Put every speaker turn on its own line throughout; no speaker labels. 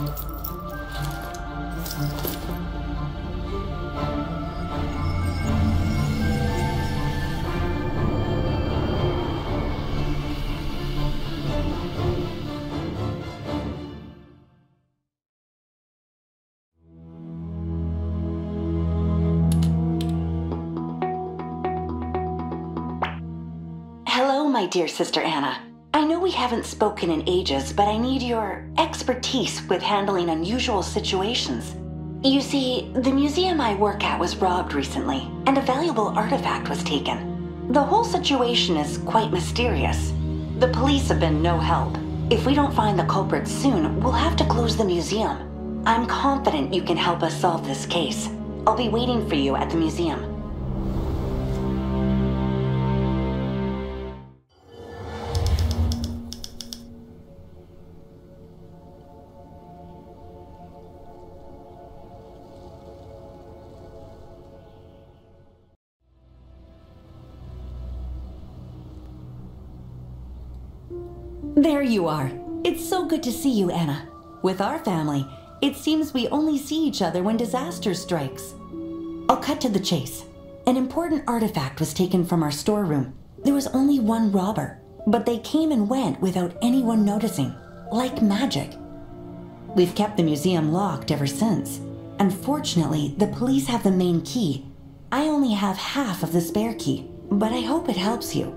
Hello, my dear Sister Anna. I know we haven't spoken in ages, but I need your expertise with handling unusual situations. You see, the museum I work at was robbed recently, and a valuable artifact was taken. The whole situation is quite mysterious. The police have been no help. If we don't find the culprits soon, we'll have to close the museum. I'm confident you can help us solve this case. I'll be waiting for you at the museum. There you are. It's so good to see you, Anna. With our family, it seems we only see each other when disaster strikes. I'll cut to the chase. An important artifact was taken from our storeroom. There was only one robber, but they came and went without anyone noticing, like magic. We've kept the museum locked ever since. Unfortunately, the police have the main key. I only have half of the spare key, but I hope it helps you.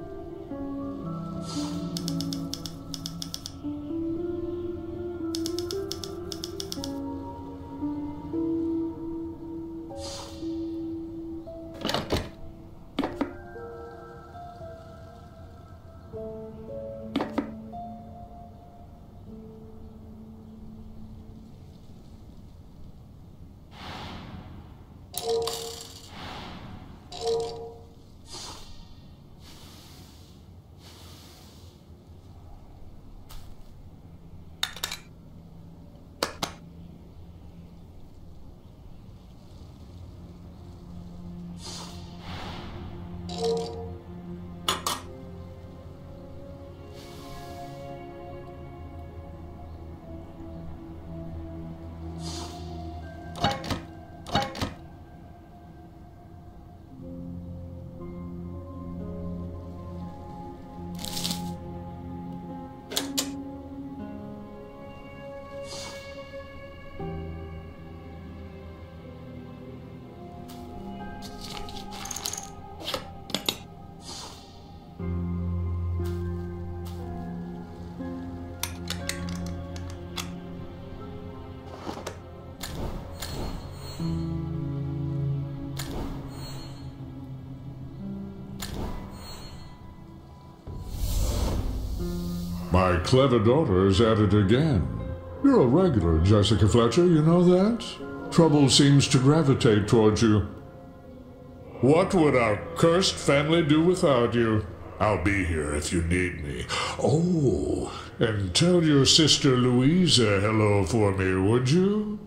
My clever daughter is at it again. You're a regular, Jessica Fletcher, you know that? Trouble seems to gravitate towards you. What would our cursed family do without you? I'll be here if you need me. Oh, and tell your sister Luisa hello for me, would you?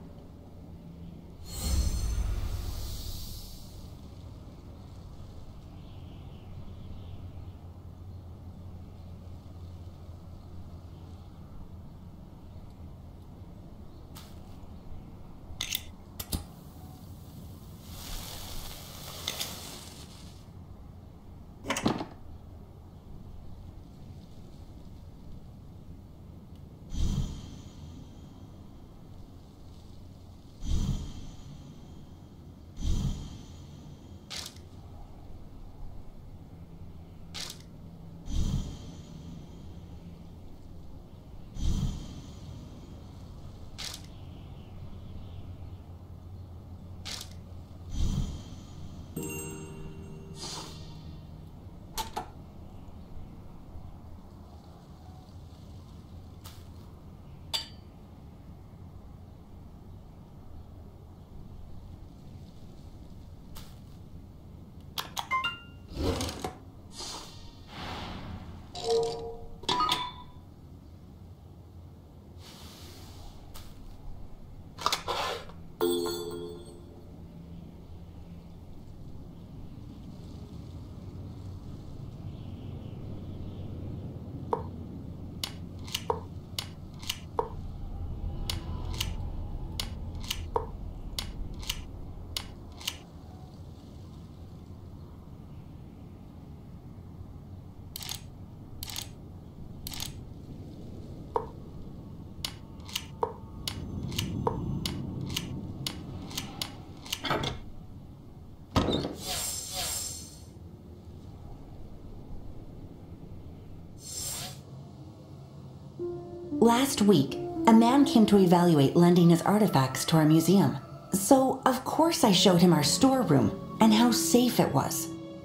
Last week, a man came to evaluate lending his artifacts to our museum. So, of course, I showed him our storeroom and how safe it was.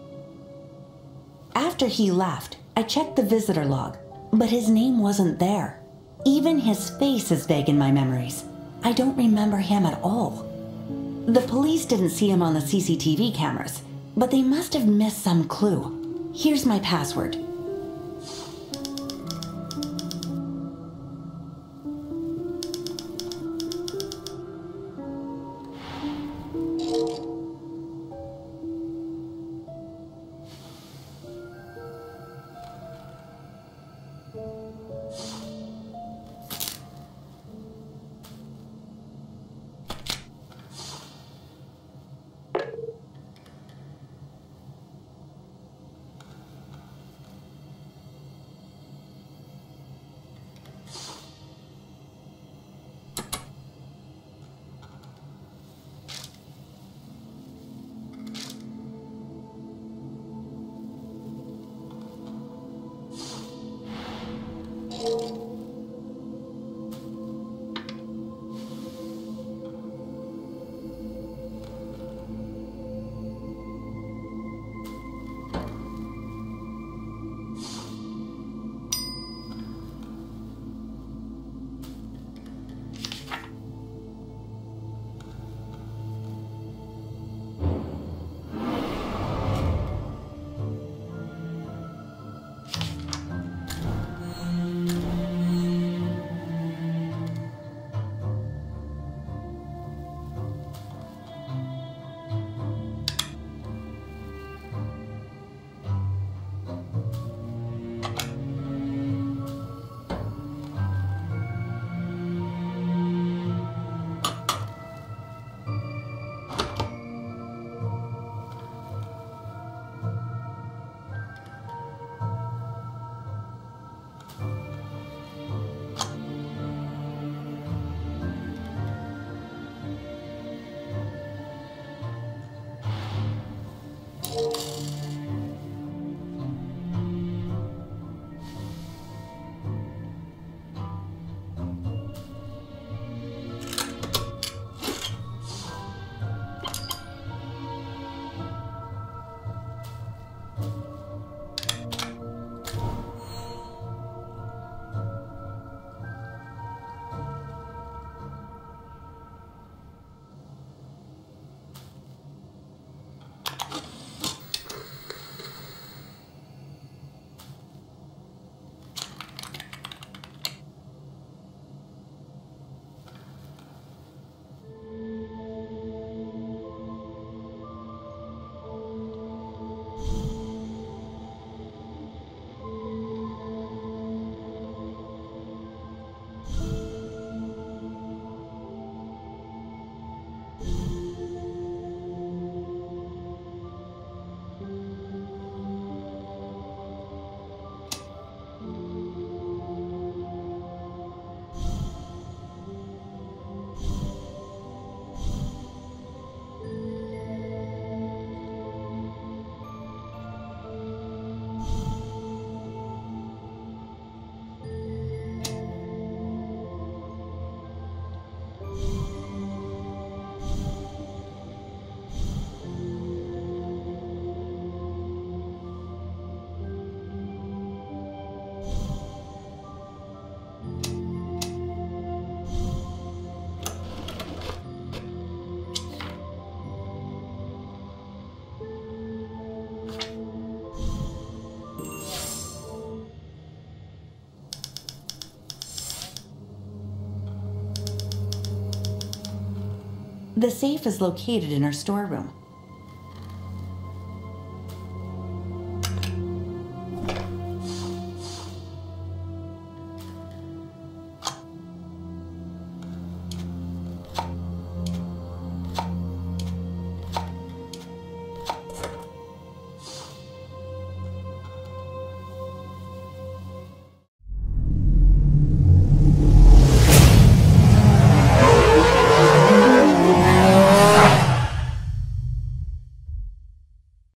After he left, I checked the visitor log, but his name wasn't there. Even his face is vague in my memories. I don't remember him at all. The police didn't see him on the CCTV cameras, but they must have missed some clue. Here's my password. The safe is located in our storeroom.